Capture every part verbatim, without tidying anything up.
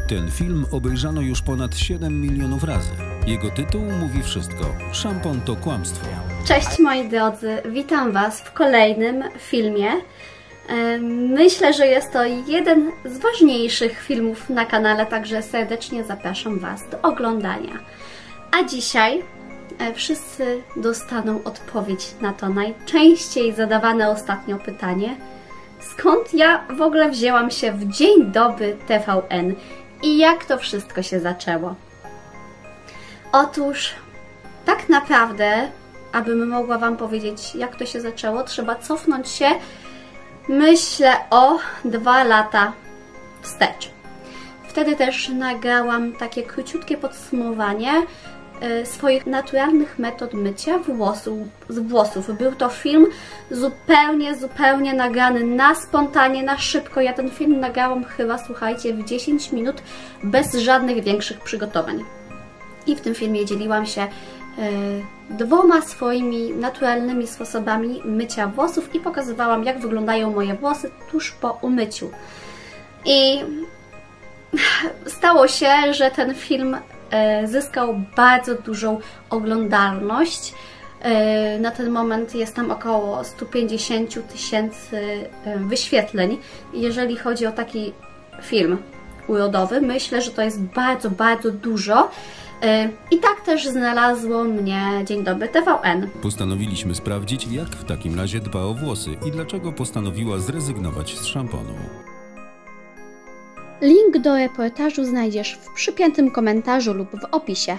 Ten film obejrzano już ponad siedem milionów razy. Jego tytuł mówi wszystko. Szampon to kłamstwo. Cześć moi drodzy, witam Was w kolejnym filmie. Myślę, że jest to jeden z ważniejszych filmów na kanale, także serdecznie zapraszam Was do oglądania. A dzisiaj wszyscy dostaną odpowiedź na to najczęściej zadawane ostatnio pytanie: skąd ja w ogóle wzięłam się w Dzień Dobry T V N i jak to wszystko się zaczęło? Otóż tak naprawdę, abym mogła Wam powiedzieć, jak to się zaczęło, trzeba cofnąć się, myślę, o dwa lata wstecz. Wtedy też nagrałam takie króciutkie podsumowanie swoich naturalnych metod mycia włosów, z włosów. Był to film zupełnie, zupełnie nagrany na spontanie, na szybko. Ja ten film nagrałam chyba, słuchajcie, w dziesięć minut, bez żadnych większych przygotowań. I w tym filmie dzieliłam się yy, dwoma swoimi naturalnymi sposobami mycia włosów i pokazywałam, jak wyglądają moje włosy tuż po umyciu. I stało się, że ten film zyskał bardzo dużą oglądalność. Na ten moment jest tam około sto pięćdziesiąt tysięcy wyświetleń. Jeżeli chodzi o taki film urodowy, myślę, że to jest bardzo, bardzo dużo. I tak też znalazło mnie Dzień Dobry T V N. Postanowiliśmy sprawdzić, jak w takim razie dba o włosy i dlaczego postanowiła zrezygnować z szamponu. Link do reportażu znajdziesz w przypiętym komentarzu lub w opisie.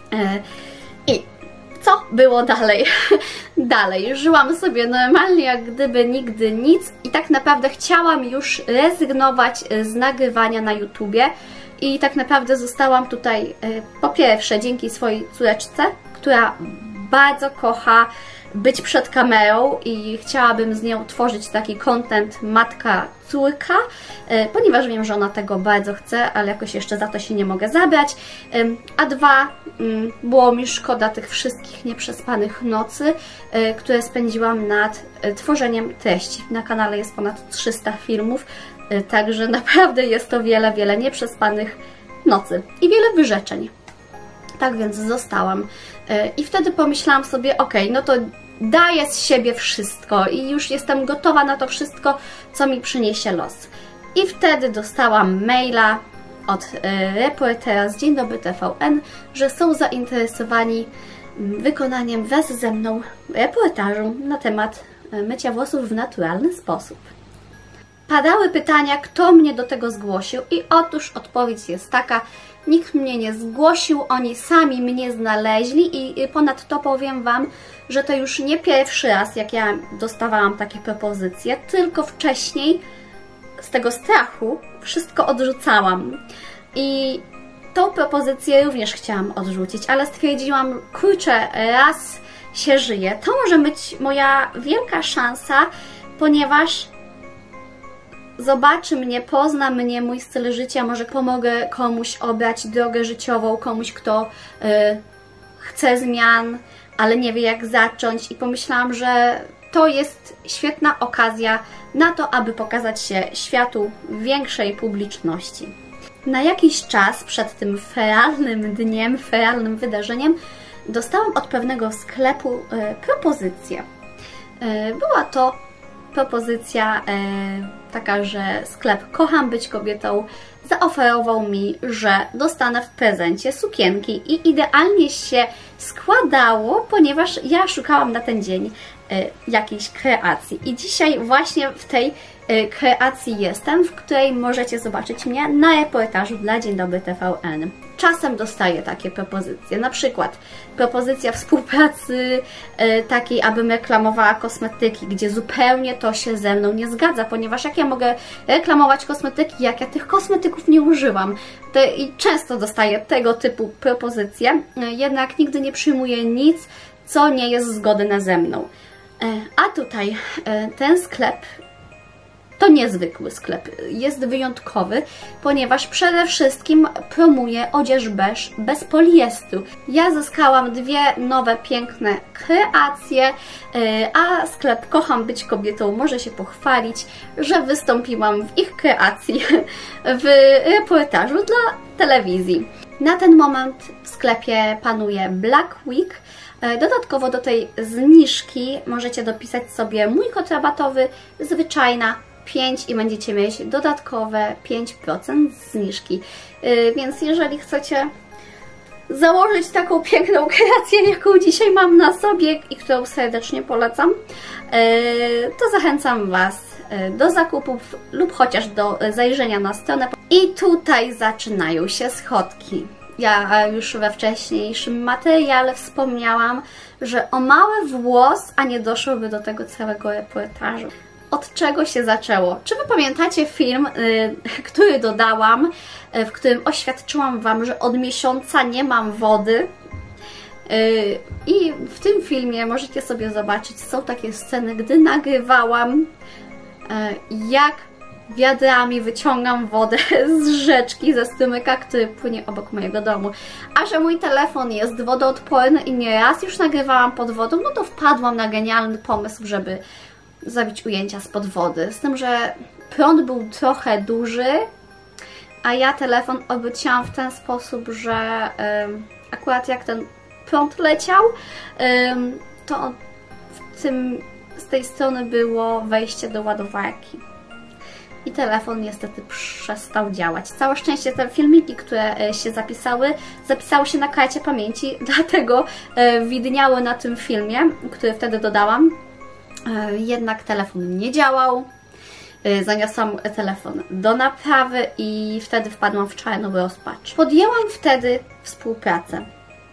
I co było dalej? Dalej, żyłam sobie normalnie, jak gdyby nigdy nic i tak naprawdę chciałam już rezygnować z nagrywania na YouTubie i tak naprawdę zostałam tutaj po pierwsze dzięki swojej córeczce, która bardzo kocha być przed kamerą i chciałabym z nią tworzyć taki content matka-córka, ponieważ wiem, że ona tego bardzo chce, ale jakoś jeszcze za to się nie mogę zabrać. A dwa, było mi szkoda tych wszystkich nieprzespanych nocy, które spędziłam nad tworzeniem treści. Na kanale jest ponad trzysta filmów, także naprawdę jest to wiele, wiele nieprzespanych nocy i wiele wyrzeczeń. Tak więc zostałam. I wtedy pomyślałam sobie, ok, no to daję z siebie wszystko i już jestem gotowa na to wszystko, co mi przyniesie los. I wtedy dostałam maila od reportera z Dzień Dobry T V N, że są zainteresowani wykonaniem wraz ze mną reportażu na temat mycia włosów w naturalny sposób. Padały pytania, kto mnie do tego zgłosił i otóż odpowiedź jest taka: nikt mnie nie zgłosił, oni sami mnie znaleźli i ponadto powiem Wam, że to już nie pierwszy raz, jak ja dostawałam takie propozycje, tylko wcześniej z tego strachu wszystko odrzucałam. I tą propozycję również chciałam odrzucić, ale stwierdziłam, kurczę, raz się żyje, to może być moja wielka szansa, ponieważ zobaczy mnie, pozna mnie, mój styl życia, może pomogę komuś obrać drogę życiową, komuś, kto y, chce zmian, ale nie wie jak zacząć i pomyślałam, że to jest świetna okazja na to, aby pokazać się światu większej publiczności. Na jakiś czas przed tym feralnym dniem, feralnym wydarzeniem dostałam od pewnego sklepu y, propozycję. Y, była to propozycja y, taka, że sklep Kocham Być Kobietą zaoferował mi, że dostanę w prezencie sukienki i idealnie się składało, ponieważ ja szukałam na ten dzień y, jakiejś kreacji i dzisiaj właśnie w tej y, kreacji jestem, w której możecie zobaczyć mnie na reportażu dla Dzień Dobry T V N. Czasem dostaję takie propozycje, na przykład propozycja współpracy y, takiej, abym reklamowała kosmetyki, gdzie zupełnie to się ze mną nie zgadza, ponieważ jak ja mogę reklamować kosmetyki, jak ja tych kosmetyków nie używam. Te, I często dostaję tego typu propozycje, y, jednak nigdy nie przyjmuję nic, co nie jest zgodne ze mną. Y, a tutaj y, ten sklep to niezwykły sklep, jest wyjątkowy, ponieważ przede wszystkim promuje odzież bez, bez poliestru. Ja zyskałam dwie nowe, piękne kreacje, a sklep Kocham Być Kobietą może się pochwalić, że wystąpiłam w ich kreacji w reportażu dla telewizji. Na ten moment w sklepie panuje Black Week. Dodatkowo do tej zniżki możecie dopisać sobie mój kod rabatowy zwyczajna pięć i będziecie mieć dodatkowe pięć procent zniżki. Więc jeżeli chcecie założyć taką piękną kreację, jaką dzisiaj mam na sobie i którą serdecznie polecam, to zachęcam Was do zakupów lub chociaż do zajrzenia na stronę. I tutaj zaczynają się schodki. Ja już we wcześniejszym materiale wspomniałam, że o mały włos, a nie doszłoby do tego całego reportażu. Od czego się zaczęło? Czy Wy pamiętacie film, yy, który dodałam, yy, w którym oświadczyłam Wam, że od miesiąca nie mam wody? Yy, I w tym filmie możecie sobie zobaczyć, są takie sceny, gdy nagrywałam, yy, jak wiadrami wyciągam wodę z rzeczki, ze strumyka, który płynie obok mojego domu. A że mój telefon jest wodoodporny i nieraz już nagrywałam pod wodą, no to wpadłam na genialny pomysł, żeby zrobić ujęcia spod wody. Z tym, że prąd był trochę duży, a ja telefon obróciłam w ten sposób, że um, akurat jak ten prąd leciał, um, to w tym, z tej strony było wejście do ładowarki. I telefon niestety przestał działać. Całe szczęście te filmiki, które się zapisały, zapisały się na karcie pamięci, dlatego widniały na tym filmie, który wtedy dodałam. Jednak telefon nie działał. Zaniosłam telefon do naprawy i wtedy wpadłam w czarną rozpacz. Podjęłam wtedy współpracę.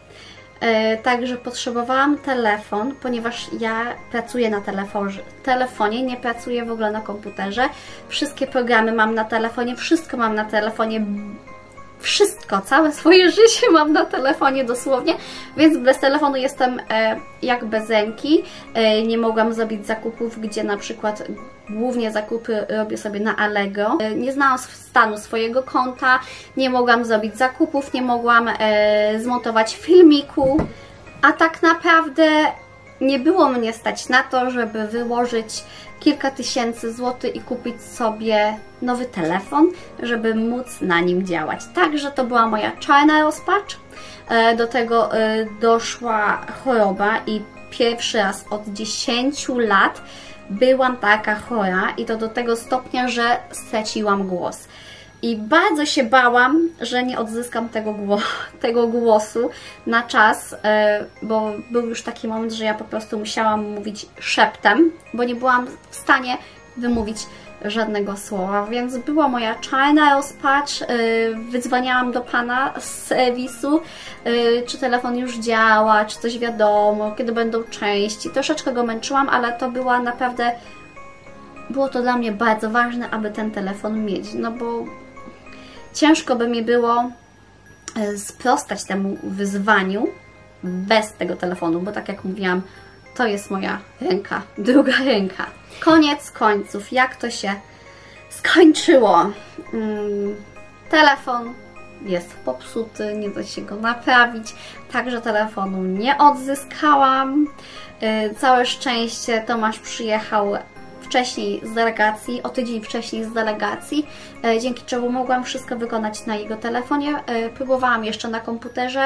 Także potrzebowałam telefon, ponieważ ja pracuję na telefonie, nie pracuję w ogóle na komputerze. Wszystkie programy mam na telefonie, wszystko mam na telefonie, wszystko, całe swoje życie mam na telefonie dosłownie, więc bez telefonu jestem e, jak bez ręki. E, nie mogłam zrobić zakupów, gdzie na przykład głównie zakupy robię sobie na Allegro. E, nie znałam stanu swojego konta, nie mogłam zrobić zakupów, nie mogłam e, zmontować filmiku, a tak naprawdę nie było mnie stać na to, żeby wyłożyć kilka tysięcy złotych i kupić sobie nowy telefon, żeby móc na nim działać. Także to była moja czarna rozpacz. Do tego doszła choroba i pierwszy raz od dziesięciu lat byłam taka chora i to do tego stopnia, że straciłam głos. I bardzo się bałam, że nie odzyskam tego, gło tego głosu na czas, bo był już taki moment, że ja po prostu musiałam mówić szeptem, bo nie byłam w stanie wymówić żadnego słowa, więc była moja czarna rozpacz. Wydzwaniałam do Pana z serwisu, czy telefon już działa, czy coś wiadomo, kiedy będą części. Troszeczkę go męczyłam, ale to była naprawdę, było to dla mnie bardzo ważne, aby ten telefon mieć, no bo ciężko by mi było sprostać temu wyzwaniu bez tego telefonu, bo tak jak mówiłam, to jest moja ręka, druga ręka. Koniec końców, jak to się skończyło? Hmm, telefon jest popsuty, nie da się go naprawić, także telefonu nie odzyskałam. Yy, całe szczęście Tomasz przyjechał wcześniej z delegacji, o tydzień wcześniej z delegacji, dzięki czemu mogłam wszystko wykonać na jego telefonie. Próbowałam jeszcze na komputerze,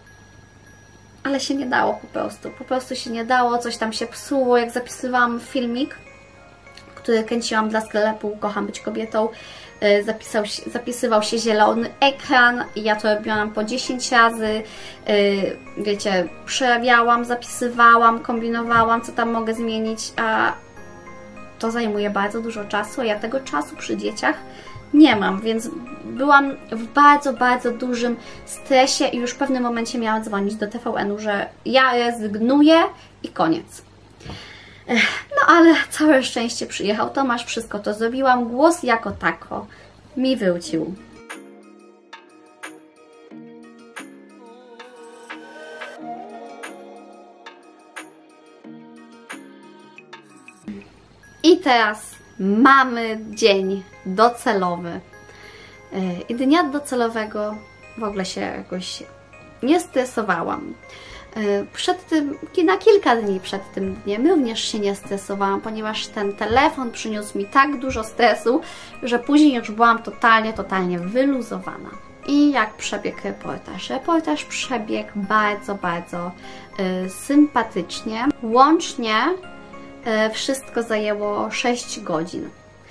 ale się nie dało po prostu. Po prostu się nie dało, coś tam się psuło. Jak zapisywałam filmik, który kręciłam dla sklepu Kocham być kobietą, zapisał się, zapisywał się zielony ekran i ja to robiłam po dziesięć razy. Wiecie, przerabiałam, zapisywałam, kombinowałam, co tam mogę zmienić, a to zajmuje bardzo dużo czasu, a ja tego czasu przy dzieciach nie mam, więc byłam w bardzo, bardzo dużym stresie i już w pewnym momencie miałam dzwonić do T V N-u, że ja rezygnuję i koniec. No ale całe szczęście przyjechał Tomasz, wszystko to zrobiłam, głos jako tako mi wrócił. I teraz mamy dzień docelowy. I dnia docelowego w ogóle się jakoś nie stresowałam. Przed tym, na kilka dni przed tym dniem również się nie stresowałam, ponieważ ten telefon przyniósł mi tak dużo stresu, że później już byłam totalnie, totalnie wyluzowana. I jak przebiegł reportaż? Reportaż przebiegł bardzo, bardzo y, sympatycznie. Łącznie y, wszystko zajęło sześć godzin.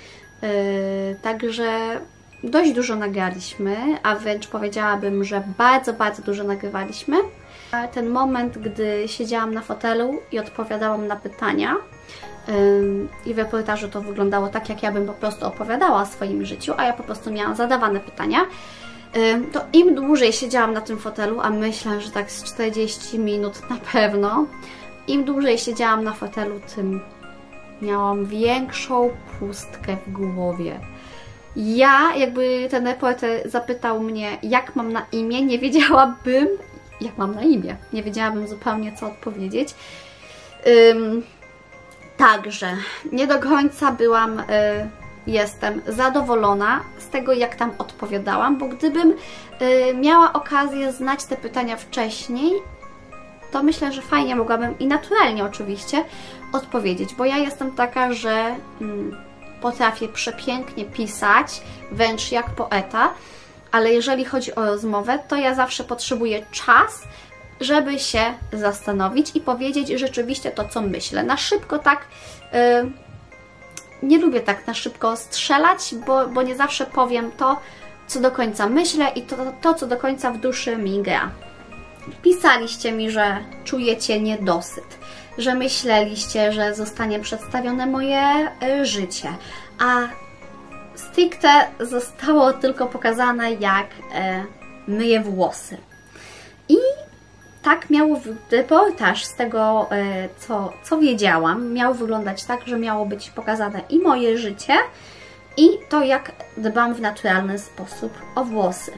Y, także dość dużo nagraliśmy, a wręcz powiedziałabym, że bardzo, bardzo dużo nagrywaliśmy. A ten moment, gdy siedziałam na fotelu i odpowiadałam na pytania, y, i w reportażu to wyglądało tak, jak ja bym po prostu opowiadała o swoim życiu, a ja po prostu miałam zadawane pytania, to im dłużej siedziałam na tym fotelu, a myślę, że tak z czterdzieści minut na pewno, im dłużej siedziałam na fotelu, tym miałam większą pustkę w głowie. Ja, jakby ten reporter zapytał mnie, jak mam na imię, nie wiedziałabym, jak mam na imię, nie wiedziałabym zupełnie, co odpowiedzieć. Ym, także nie do końca byłam... Y, Jestem zadowolona z tego, jak tam odpowiadałam, bo gdybym y, miała okazję znać te pytania wcześniej, to myślę, że fajnie mogłabym i naturalnie oczywiście odpowiedzieć, bo ja jestem taka, że mm, potrafię przepięknie pisać, wręcz jak poeta, ale jeżeli chodzi o rozmowę, to ja zawsze potrzebuję czas, żeby się zastanowić i powiedzieć rzeczywiście to, co myślę. Na szybko tak... Y, Nie lubię tak na szybko strzelać, bo, bo nie zawsze powiem to, co do końca myślę i to, to, co do końca w duszy mi gra. Pisaliście mi, że czujecie niedosyt, że myśleliście, że zostanie przedstawione moje y, życie, a stricte zostało tylko pokazane, jak y, myję włosy. I tak miał reportaż z tego, co, co wiedziałam, miał wyglądać tak, że miało być pokazane i moje życie, i to, jak dbam w naturalny sposób o włosy.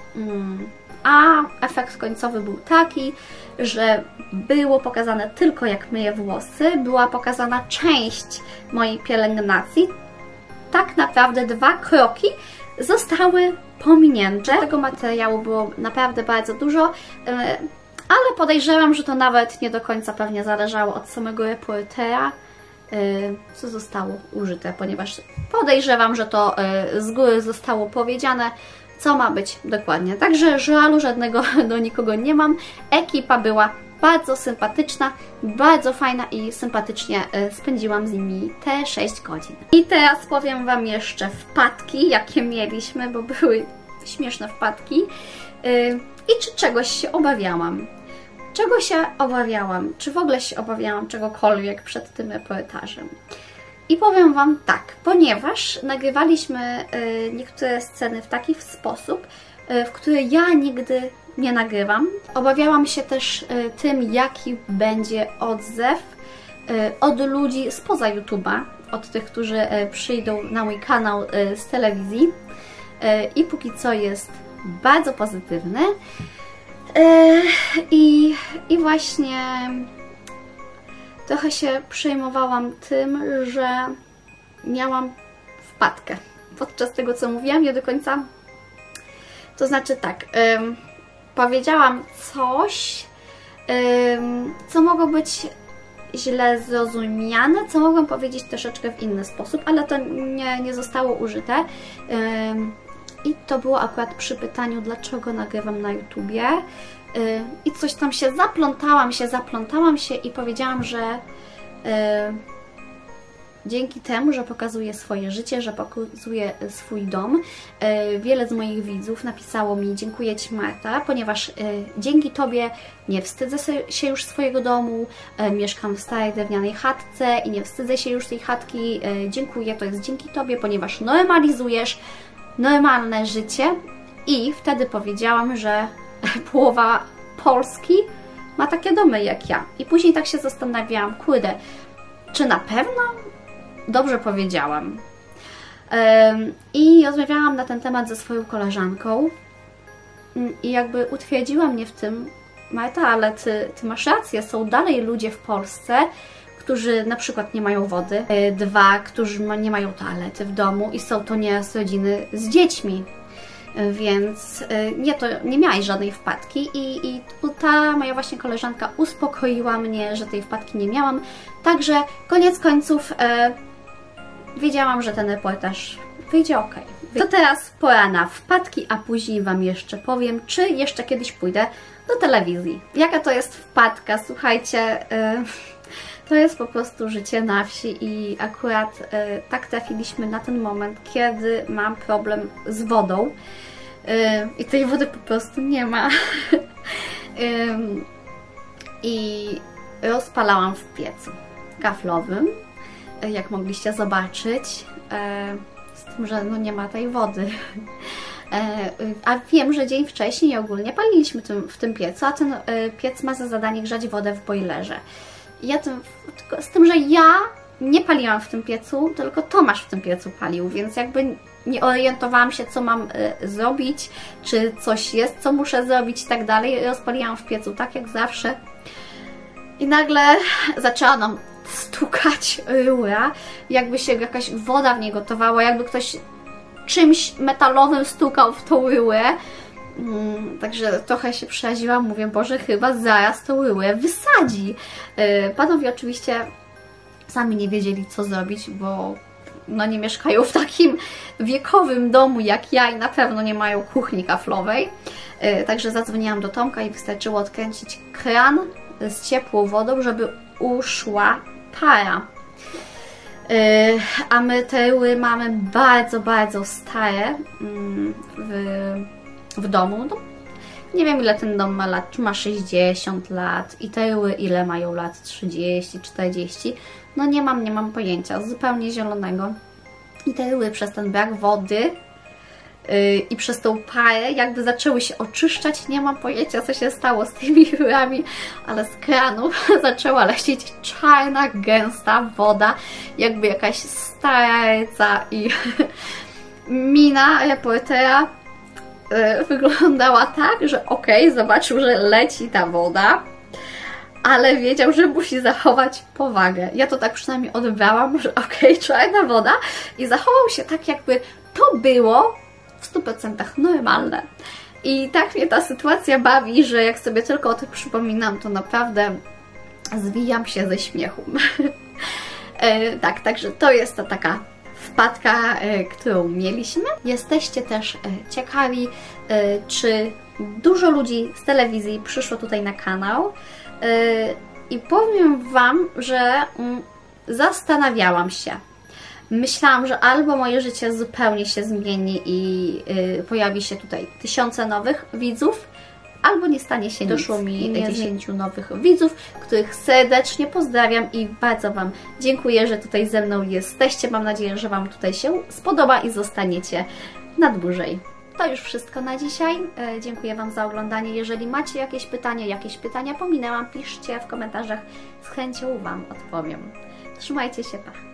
A efekt końcowy był taki, że było pokazane tylko, jak myję włosy, była pokazana część mojej pielęgnacji. Tak naprawdę dwa kroki zostały pominięte. Tego materiału było naprawdę bardzo dużo, ale podejrzewam, że to nawet nie do końca pewnie zależało od samego reportera, co zostało użyte, ponieważ podejrzewam, że to z góry zostało powiedziane, co ma być dokładnie. Także żalu żadnego do nikogo nie mam. Ekipa była bardzo sympatyczna, bardzo fajna i sympatycznie spędziłam z nimi te sześć godzin. I teraz powiem Wam jeszcze wpadki, jakie mieliśmy, bo były śmieszne wpadki. I czy czegoś się obawiałam? Czego się obawiałam? Czy w ogóle się obawiałam czegokolwiek przed tym reportażem? I powiem Wam tak, ponieważ nagrywaliśmy y, niektóre sceny w taki sposób, y, w który ja nigdy nie nagrywam. Obawiałam się też y, tym, jaki będzie odzew y, od ludzi spoza YouTube'a, od tych, którzy y, przyjdą na mój kanał y, z telewizji. Y, I póki co jest bardzo pozytywny. Yy, i, I właśnie trochę się przejmowałam tym, że miałam wpadkę podczas tego, co mówiłam, nie do końca. To znaczy tak, yy, powiedziałam coś, yy, co mogło być źle zrozumiane, co mogłam powiedzieć troszeczkę w inny sposób, ale to nie, nie zostało użyte. Yy, I to było akurat przy pytaniu, dlaczego nagrywam na YouTubie. Yy, I coś tam się zaplątałam się, zaplątałam się i powiedziałam, że yy, dzięki temu, że pokazuję swoje życie, że pokazuję swój dom, yy, wiele z moich widzów napisało mi: dziękuję Ci, Marta, ponieważ yy, dzięki Tobie nie wstydzę się już swojego domu, yy, mieszkam w starej drewnianej chatce i nie wstydzę się już tej chatki, yy, dziękuję, to jest dzięki Tobie, ponieważ normalizujesz normalne życie. I wtedy powiedziałam, że połowa Polski ma takie domy jak ja. I później tak się zastanawiałam, kurde, czy na pewno dobrze powiedziałam? I rozmawiałam na ten temat ze swoją koleżanką i jakby utwierdziła mnie w tym: Marta, ale ty, ty masz rację, są dalej ludzie w Polsce, którzy na przykład nie mają wody, dwa, którzy nie mają toalety w domu i są to nieraz rodziny z dziećmi. Więc nie, to nie miałaś żadnej wpadki i, i ta moja właśnie koleżanka uspokoiła mnie, że tej wpadki nie miałam. Także koniec końców e, wiedziałam, że ten reportaż wyjdzie ok. To teraz pora na wpadki, a później Wam jeszcze powiem, czy jeszcze kiedyś pójdę do telewizji. Jaka to jest wpadka? Słuchajcie, yy, to jest po prostu życie na wsi i akurat yy, tak trafiliśmy na ten moment, kiedy mam problem z wodą yy, i tej wody po prostu nie ma. yy, I rozpalałam w piecu kaflowym, yy, jak mogliście zobaczyć. Yy, Z tym, że no nie ma tej wody. A wiem, że dzień wcześniej ogólnie paliliśmy tym, w tym piecu, a ten piec ma za zadanie grzać wodę w bojlerze. Ja tym, z tym, że ja nie paliłam w tym piecu, tylko Tomasz w tym piecu palił, więc jakby nie orientowałam się, co mam zrobić, czy coś jest, co muszę zrobić i tak dalej. Rozpaliłam w piecu tak jak zawsze. I nagle zaczęła nam stukać rura, jakby się jakaś woda w niej gotowała, jakby ktoś czymś metalowym stukał w tą rurę. Hmm, także trochę się przeraziłam, mówię, Boże, chyba zaraz tą rurę wysadzi. Yy, panowie oczywiście sami nie wiedzieli, co zrobić, bo no nie mieszkają w takim wiekowym domu jak ja i na pewno nie mają kuchni kaflowej. Yy, także zadzwoniłam do Tomka i wystarczyło odkręcić kran z ciepłą wodą, żeby uszła para. Yy, a my te rury mamy bardzo, bardzo stare yy, w, w domu. No, nie wiem, ile ten dom ma lat, czy ma sześćdziesiąt lat i te rury ile mają lat, trzydzieści, czterdzieści. No nie mam, nie mam pojęcia, zupełnie zielonego. I te rury przez ten brak wody i przez tą parę jakby zaczęły się oczyszczać. Nie mam pojęcia, co się stało z tymi rurami, ale z kranu zaczęła lecieć czarna, gęsta woda, jakby jakaś stara ryca i mina reportera wyglądała tak, że okej, okay, zobaczył, że leci ta woda, ale wiedział, że musi zachować powagę. Ja to tak przynajmniej odebrałam, że okej, okay, czarna woda i zachował się tak, jakby to było w stu procentach normalne. I tak mnie ta sytuacja bawi, że jak sobie tylko o tym przypominam, to naprawdę zwijam się ze śmiechu. e, tak, także to jest ta taka wpadka, e, którą mieliśmy. Jesteście też e, ciekawi, e, czy dużo ludzi z telewizji przyszło tutaj na kanał. E, I powiem Wam, że mm, zastanawiałam się. Myślałam, że albo moje życie zupełnie się zmieni i yy, pojawi się tutaj tysiące nowych widzów, albo nie stanie się nic. Doszło mi dziesięciu nowych widzów, których serdecznie pozdrawiam i bardzo Wam dziękuję, że tutaj ze mną jesteście. Mam nadzieję, że Wam tutaj się spodoba i zostaniecie na dłużej. To już wszystko na dzisiaj. Yy, dziękuję Wam za oglądanie. Jeżeli macie jakieś pytania, jakieś pytania pominęłam, piszcie w komentarzach. Z chęcią Wam odpowiem. Trzymajcie się, pa!